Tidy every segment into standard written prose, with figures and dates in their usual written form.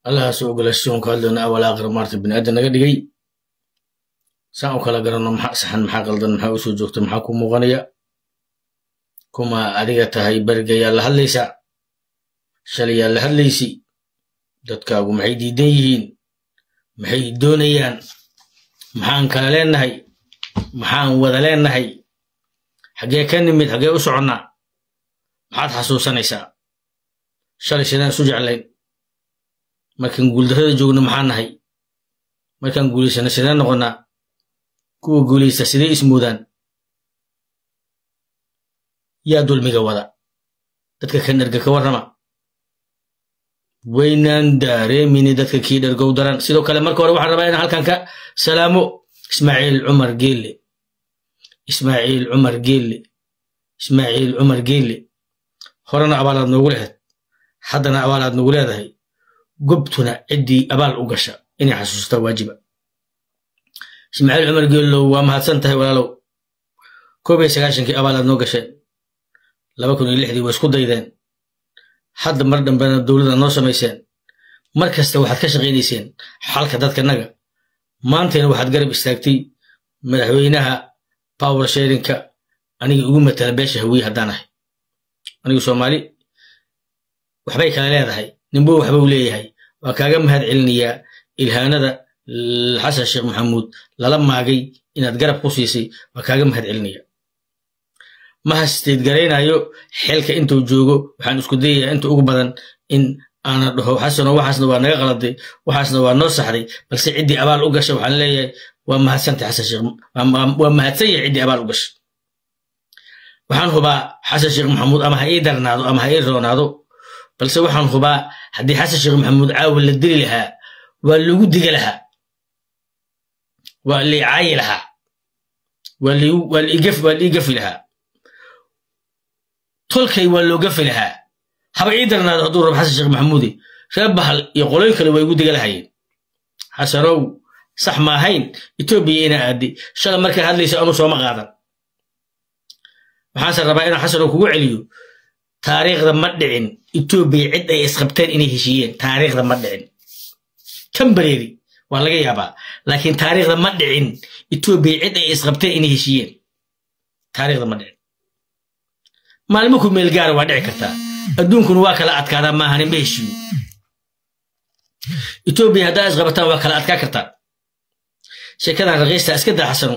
الله سوق الشون قال لنا أول آخر مرت بن آدم نقدي ساعة كلا قرنا محق سحن محق قلدنا محق وسوجت محقكم مغنية كما أريت هاي برجع الله ليس شلي الله ليسي دتكاو معيدي ديهين معي دونيان محان كلالين هاي محان وذلين هاي حاجة كان ميت حاجة أسعنا محاد حسوسا نساء شلي شدان سجع لين ما كان قول ده جونا محان هاي ما كان قولي سنة شدان نغنا كو قولي سسدي اسمودان يا دول ميغا دتك كان نرجع كورما وينان داري ميني دتك كي درجو دران سيدو كلام مركو روح الرباين هالكان كا سلامو إسماعيل عمر قيلي إسماعيل عمر قيلي إسماعيل عمر قيلي هرنا أبالاد نقولها حدنا أبالاد نقولها هاي قبتنا عدي أبال أقشة إني حسوستا واجبة إسماعيل عمر قيل له وما هتسنتهي ولا لو كوبي سكاشن كي أبالاد نقشة لما كنا يلحدي واسكو دايدان حد مردن بين الدولة نوسا ميسان مركز تو واحد كشغينيسين حالك دادك النقا مانتين واحد قرب استاكتي مدحوينها باور شيرينكا أني أقوم تلبيش هوي هدانه أني سومالي وحباي كان لهذا نبوه وحبو ليه هاي وكاقم هاد علنية إلهانا دا الحسن الشيخ محمود للما أجي إن تقرب قصيصي وكاقم هاد علنية ما هستيد قرينا يو حيلك انتو جوجو وحان اسكو ديه انتو اقبضا ان انا دهو حسنو وحسنو وانا غلطي وحسنو وانا صحري بس عدي ابال اقش وحان ليه وما هسنت حسن شيخ وما هتسيع عدي ابال اقش وحان هبا حسن شيخ محمود اما هاي درنادو اما هاي رونادو بس وحان هبا حدي حسن شيخ محمود عاول للدري لها واللي قدق لها واللي عاي لها واللي يقف لها تلكي ولو قفلها هبا عيدرنا هدور رب حسن الشيخ محمودي شبه يقولون كانوا ويقول لها حسنو صح ما هين إثيوبيا أدي شغل مركز هذا ليس أنو سوى مغادا وحسن ربائنا حسنو كوع عليو تاريخ ذا مدعين إثيوبيا عدة يسخبتين إني هشيين تاريخ ذا مدعين كم بريري والله يابا لكن تاريخ ذا مدعين إثيوبيا عدة يسخبتين إني هشيين تاريخ ذا مدعين maalmuku meel gaar waa dhici kartaa adduunkuna waa kala adkaada ma ahan meeshu Ethiopia hadaa isqabataan waa kala adkaa kartaa sheekadan raqiista iska daa xasano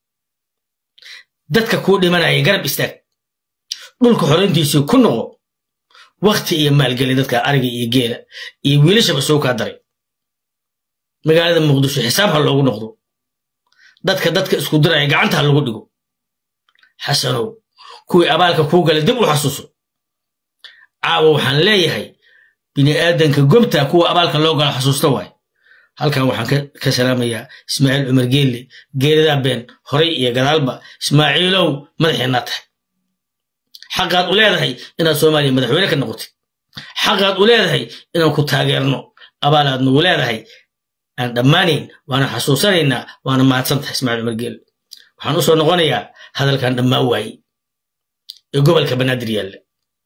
dadka ku dhimanaya garab istaag dhulka xoreyntiisa ku noqo waqti iyo maalgeli dadka ariga iyo geela iyo wiilashaba soo ka daray magaalada muqdisho xisaab hal loogu noqdo dadka isku diray gacanta lagu dhigo xasano كوي أبالك كوغل دب وحسوسه عاو وحن ليهي بني آدم كجمتا كوي أبالك لوغل حسوسته واي هل كان وحن كسلام يا إسماعيل عمر قيل ذا بين هري يا قلبه إسماعيلو مدح النطح حقات أولاد هي إن الصومالي مدح وينك النقطة حقات أولاد هي إن كنت هاجرنو أبالك أولاد هي أنا دمانين وأنا حسوسنا وأنا ما تصنت إسماعيل عمر قيل وحنوصل نغنيا هذا كان دماوي يقبل كبنادر يلا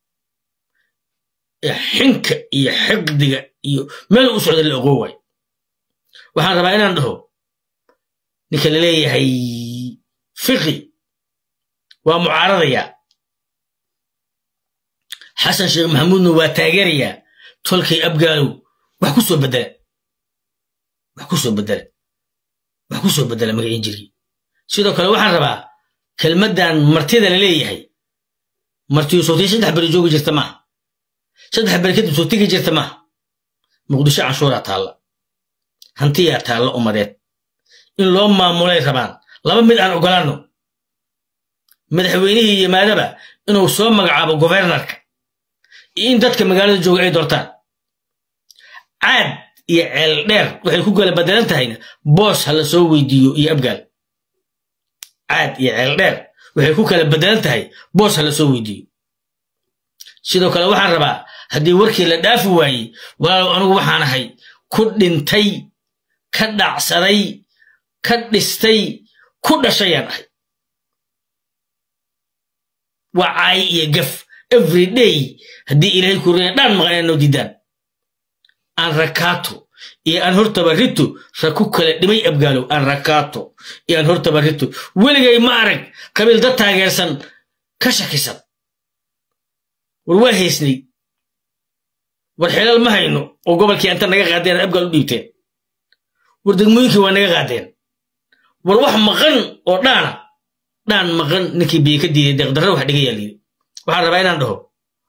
حنك يحقد ما أسعد الأقوى وحن ربعنا عنده نكال لي هي فقي ومعارضية حسن شيخ محمود وتاجرية تلقي أبقالو وحكسوا بدل ما ينجري سيدو كلا وحن ربع كلمة دان مرتدى للي هي مرتي صوتي سدح بري جوجي جرت ما سدح بري كدب صوتي جرت ما مقدشة عاشورة تالا هنتيا تالا أمريت إن لهم ما مولاي ربان لما من أن أقولانو مدحوينيه يمادبا إنه سوى مقعب غوفرنرك إن دادك مقالة جوجي أي دورتان عاد يعال دير وحي كوكو لبدلان تهينا بوس هلا سوى ديو يأبقال عاد يعال دير waxay ku kala bedelan tahay boos la soo weydiyo sidoo kale waxaan rabaa hadii warkii la dhaafi waayay walaal anigu waxaan ahay ku dhintay ka dhacsaday ka dhistay ku dhashayaan ahay wacay iyo gaf every day hadii ilaahay ku reeyay dhan maqanayno diidaan aan rakaato iyo aan hortaba rito raku kale dhimay abgaalow aan rakaato iyo aan hortaba rito weligay ma arag qabiil dad taageersan ka shakisan war waa heesnay war xilal ma hayno oo gobolkii inta naga qaadeen abgaal u dhiibteen war degmooyinkii waa naga qaadeen war wax maqan oo dhaan maqan ninkii biyo ka diiday deeqdarro wax dhiga yaaliyo waxaan rabaa inaan dhaho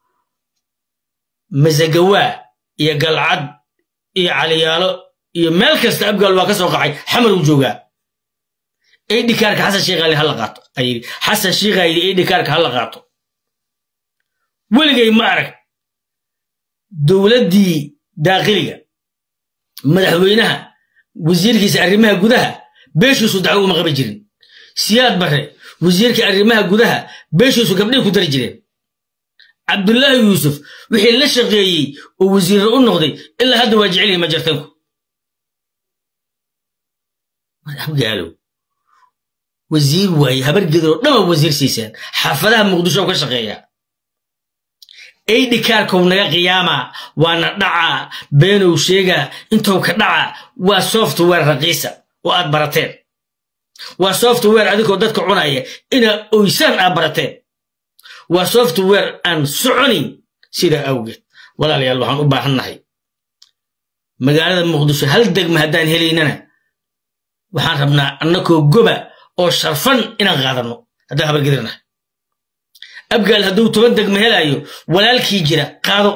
masagawaa iyo galcad iyo caliyaalo iyo meel kasta abgaal waa ka soo qacay xamar uu joogaa eydhikaarka xasan sheekhaali ha la qaato ayiri xasan sheekhaali eydhikaarka ha la qaato weligay ma arag dowladdii daaqiliga madaxweynaha wasiirkiisa arrimaha gudaha beeshiisu dacwo uma qaban jirin siyaad barre wasiirka arrimaha gudaha beeshiisu gabdhay ku dari jireen cabdullaahi yuusuf wixii la shaqeeyey oo wasiirra u noqday ilaa hadda waa jecel yihiin majartanku war abgaalow wasiir waaye habar gedroo dhama wasiir siiseen xaafadaha muqdisho ka shaqeeya eydhikaarkow naga qiyaamaa waana dhacaa beenow sheegaa intow ka dhacaa waa software raqiisa oo aad barateen waa software adigoo dadka cunaya inaa oysaan aad barateen waa software aan soconin sidaa awgeed walaalayaal waxaan u baahannahay magaalada muqdisho hal degma haddaan helaynana waxaan rabnaa annakoo goba oo sharfan inaan qaadanno haddaan habargedirnahay abgaal hadduu 10 degma helaayo walaalkii jira qaado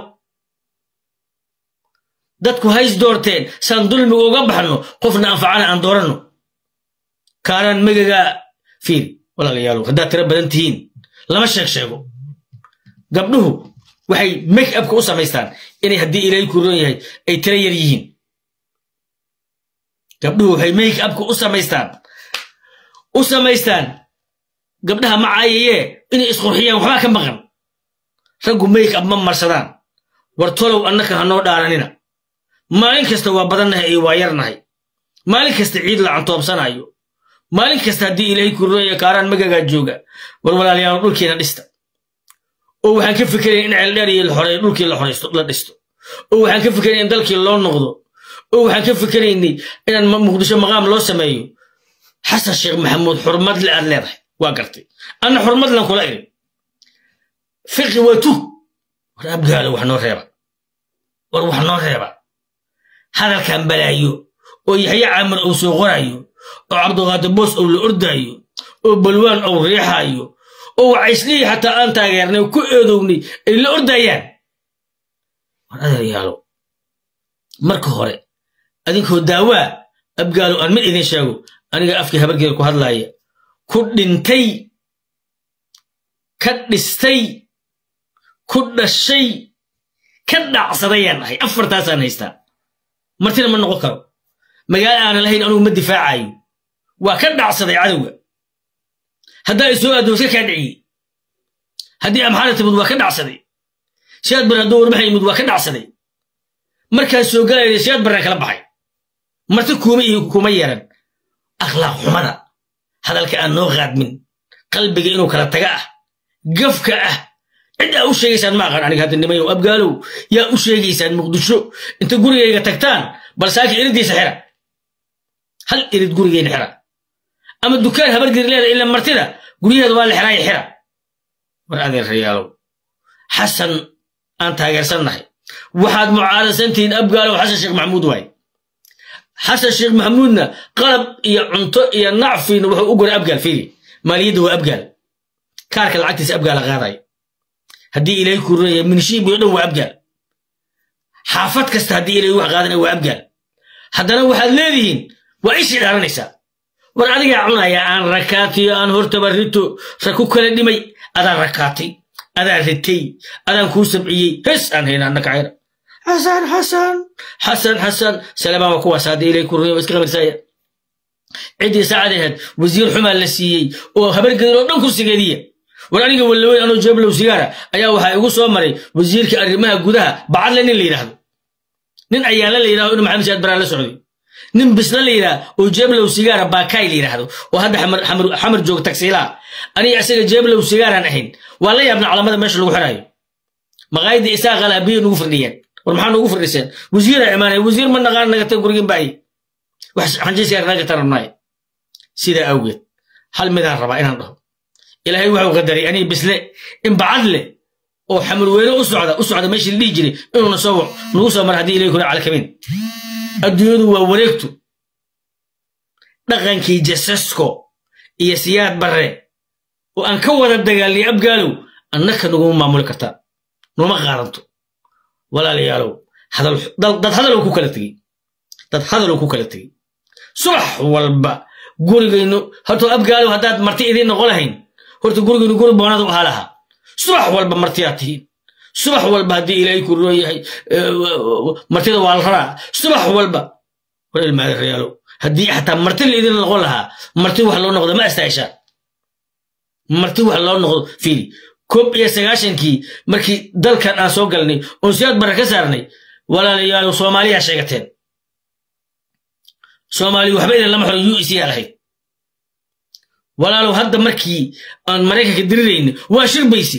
dadku hays doorteen saan dulmiga uga baxno qofna anfacana aan dooranno kaaraan magaga fiir walaalayaal haddaad tira badan tihiin lama sheego gabdhuhu waxay make up ku samaystaan inay haddii ilaahay ku roon yahay ay tira yar yihiin gabdhuhu waxay make up ku samaystaan gabdhaha macaayee inay isqurxiyaan waxba ka maqan raggu make up ma marsadaan war tolow annaka hanoo dhaaranina maalin kasta waa badannahay ay waa yarnahay maalin kasta ciid la cantoobsanayo maalin kasta haddii ilaahay ku roon yahay kaaraan magagaa jooga war walaalayaal dhulkeena dhista oo waxaan ka fikirayn in ceeldheer iyo dhulkii la dhisto oo waxaan ka fikirayn in dalkii loo noqdo oo waxaan ka fikiraynay inaan muqdisho maqaam loo sameeyo xasan sheekh maxamuud xurmad le aad leedahay waa gartay anna xurmad lan kula irin fiqi waa tug war abgaalo wax noo reeba hadalkan balaayo oo yaxya caamir uu soo qorayo oo cabduqaadir boos uu la ordaayo oo balwaan uu riixayo oo wacayslihi xataa aan taageernay ku eedownay ay la ordayaan war adeeryaalo marka hore adinkoo daawaa abgaalo aan mid idin sheego aniga afkii habargeeda ku hadlaaya ku dhintay ka dhistay ku dhashay ka dhacsadayaan ahay afartaasaan haystaa martina ma noqon karo magaalo aanan lahayn anugu ma difaacayo waa ka dhacsaday cadowga haddaa isoo aadoo iska kaa dhiciyey haddii amxaana timid waa ka dhacsaday siyaad barre hadduu warmaxa yimid waa ka dhacsaday markaan soo galayna siyaad barre kala baxay marti kuma yeeran akhlaaq xumada hadalka aan noo qaadmin qalbiga inuu kala taga ah gafka ah cid aa u sheegaysaan ma aqaan aniga hadda nimayow abgaalow yaa u sheegaysaan muqdisho inta gurigayga tagtaan bal saaki iriddiisa xira hal irid gurigayna xira ama dukaan habargir leeda ila martida guryaheeda waa la xiraaya xira war adeerayaalow xasan aan taageersannahay waxaad mucaarasantihiin abgaalow xasan sheekh maxamuud waaye xasan sheekh maxamuudna qalab iyo cunto iyo nacfiina wuxuu u goray abgaal fiiri maaliyadda waa abgaal kaarka lacagtiisa abgaala qaadaya haddii ilaahay ku roonaya minishiib iyo dhan waa abgaal xaafad kasta haddii ilaahay wax qaadanaya waa abgaal haddana waxaad leedihiin waa ishii dhaaranaysaa war adigaa cunaya aan rakaatiyo aan hortaba rito raku kala dhimay adaan rakaatay adaan ritay adaan kuu sabciyey hes aan hayna annaka cayra حسن سلام وكواس هذه إليك ورني بس كمل سايا عندي ساعدها وزير حمال لسيي وخبر قدروا نكون سجدية ولا نيجي ولا وين أنا جاب له سيارة أيها وحي يقص أمري وزير كأرمها جودها بعد لين اللي يراه نين عيال اللي يراه إنه محمد شاد برا السعودي نين بس اللي يراه وجاب له سيارة باكاي اللي يراه وهذا حمر جوك تكسيلا أنا أسير جاب له سيارة الحين والله يا ابن على ماذا ماشي له حراي مغايد إساق على بيه نوفرنيا ورمحان نقول في الرسالة وزير عماني وزير من نقال نقتل قرقين باي حنجيس يا نقتل رمناي سيدا أوجد حل مدار ربعين عنده إلهي وحو قدري أني بسلي إن بعدله أو حمل وينه أسعد ماشي اللي يجري إنه نوصل مر هدي إليه على كمين الديون ووريكتو دغن كي جسسكو إيه سياد بري وأن كود الدجال اللي أبقالو أنك نقوم معمول كرتا نوما غارنتو ولا ليالو هذا لو كوكلتي هذا لو كوكلتي صح والبا قولي إنه هاتو أبقالو هداد مرتي إذين نقولهين هرتو قولي إنه قولي بونادو هالها صح والبا مرتياتين صح والبا دي إليكو روي مرتيدو والخرا صح والبا ولا المال ريالو هدي حتى مرتي اللي إذين نقولها مرتي وحلو نقضي ما استعيشا مرتي وحلو نقضي فيلي كوب يا سجاشنكي مركي دل كان أسوقلني وزياد بركة سارني ولا ليالو صومالي عشقتين صومالي وحبينا لما حرو يؤسي عليه ولا لو هذا مركي أن مريكا كدرين واشر بيسي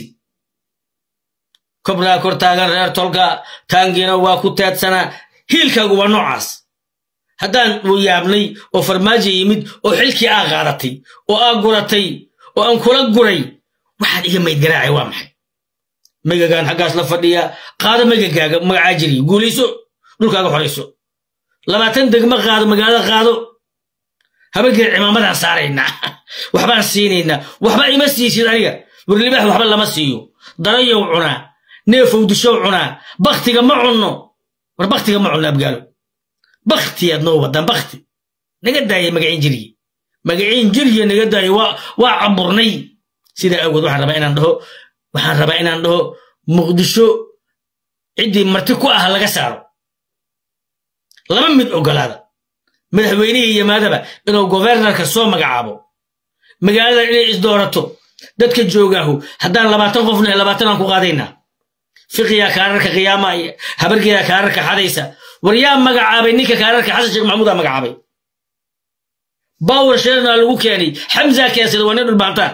كبرى كورتاغر رير تولكا تانجينا واكوتات سنة هيلكا قوى نوعاس هدان ويابني وفرماجي يمد وحلكي آغارتي وآقورتي وأنكولا قري واحد إيه ما يدرعي وامحي ميجا كان حقاس لفرديا قادة ميجا كاقا مقعاجري قوليسو دول كاقا حريسو لما تندق مقادة مقادة قادو هبقى العمامة سارينا وحبا السينينا وحبا يمسي سيدانيا والرباح وحبا لمسيو ضريا وعنا نيفو ودشو عنا بختي معنا وربختي معنا بقالو بختي يا دنو ودان بختي نقداي مقعين جري نقداي وعبرني سيدا أود waxaan rabaa inaan dhaho muqdisho cidii marti ku ah laga saaro lama mid ogolaada madaxweynaha yimaadaba inuu governorka soo magacaabo magaalada inay isdoorato dadka joogahu hadaan 20 qof 20 aan ku qaadayna fiqiya kaararka qiyaama habarkiya kaararka xadaysa wariyaa magacaabay ninka kaararka xasan sheekh maxamuud magacaabay باور شيرنا lagu keenay xamza keesada wana dhul baantaan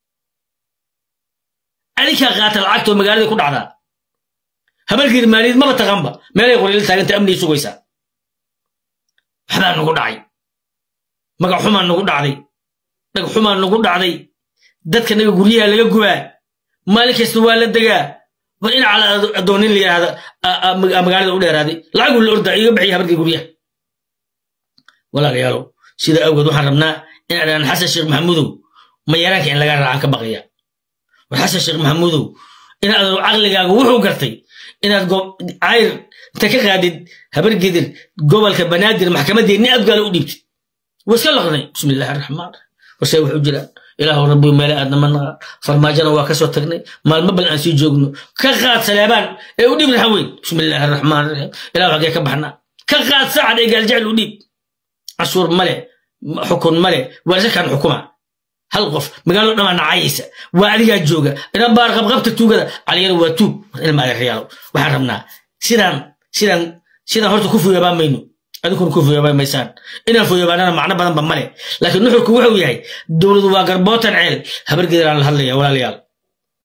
أليك قاتل عكتو مقالة كل عذا هبلغير ماليد ما بتغنبا ما يقول لي أنت أمني سويسا حدا نقول عي مقع حمان نقول عدي مقع حمان نقول عدي دتك نقول لي اللي جوا مالك يستوى للدجا وإن على الدونين اللي هذا مقالة أولى هذه لا أقول الأرض يبعي هبلغير يقوليها ولا ريالو سيدا أوجد وحرمنا إن أنا حسن الشيخ محمود ما يراك إن لقى عنك بقية وحسن الشيخ محمود إن هذا عقلك وحو قرتي إن هذا عير تكغادد هبر قدر قبل كبنادر المحكمة دي إني أبقى لأوديبت وسلغني بسم الله الرحمن وسيوح أجلا إله ربي ملا أدنى من فرماجنا وكسوة تغني ما المبل أنسي جوجنو كغاد سلابان أوديب الحوين بسم الله الرحمن الرحيم إله حقيقة بحنا كغاد سعد إيقال جعل أوديب عصور ملي حكم ملي وليس كان حكومة هل غف مقالوا نما نعيسة وعليها الجوجة إن بارغب غبت التوجة علينا وتوب المال الريال وحرمنا سيدان هرت كفوا يبان مينو أذكر كفوا يبان ميسان إن فوا يبان أنا معنا بدن بملي لكن نحن كوحوي هاي دولة واقر بوتن عيل هبر قدر على الهلا ولا ليال